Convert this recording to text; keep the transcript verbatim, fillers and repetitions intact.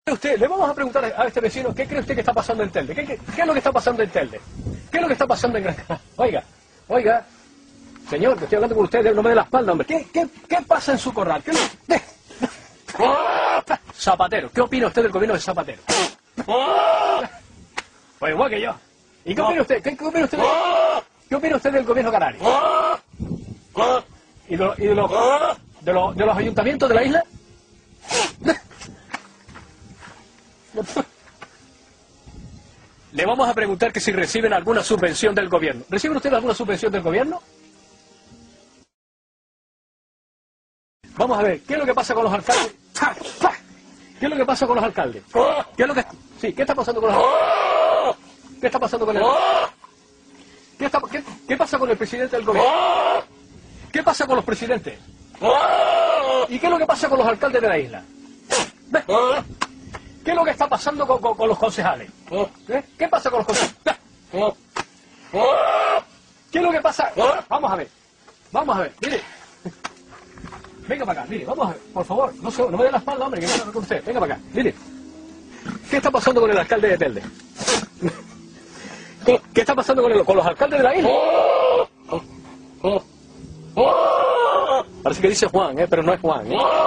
Usted, le vamos a preguntar a este vecino, ¿qué cree usted que está pasando en Telde? ¿Qué, qué, qué es lo que está pasando en Telde? ¿Qué es lo que está pasando en Gran Canaria? Oiga, oiga, señor, que estoy hablando con usted, no me dé la espalda, hombre. ¿Qué, qué, qué pasa en su corral? ¿Qué, de, Zapatero, ¿qué opina usted del gobierno de Zapatero? Pues igual que yo. ¿Y qué opina usted? ¿Qué, qué opina usted? De, ¿Qué opina usted del gobierno canario? ¿Y, de, y de, los, de, los, de los ayuntamientos de la isla? Le vamos a preguntar que si reciben alguna subvención del gobierno. ¿Reciben ustedes alguna subvención del gobierno? Vamos a ver, ¿qué es lo que pasa con los alcaldes? ¿Qué es lo que pasa con los alcaldes? ¿Qué es lo que sí, qué está pasando con los alcaldes? ¿Qué está pasando con el ¿Qué, está... ¿Qué... ¿Qué pasa con el presidente del gobierno? ¿Qué pasa con los presidentes? ¿Y qué es lo que pasa con los alcaldes de la isla? ¿Ves? ¿Qué es lo que está pasando con, con, con los concejales? ¿Eh? ¿Qué pasa con los concejales? ¿Qué es lo que pasa? Vamos a ver, vamos a ver, mire. Venga para acá, mire, vamos a ver, por favor, no, se, no me dé la espalda, hombre, que me hablo con usted. Venga para acá, mire. ¿Qué está pasando con el alcalde de Telde? ¿Qué está pasando con, el, con los alcaldes de la isla? Parece que dice Juan, ¿eh? Pero no es Juan, ¿eh?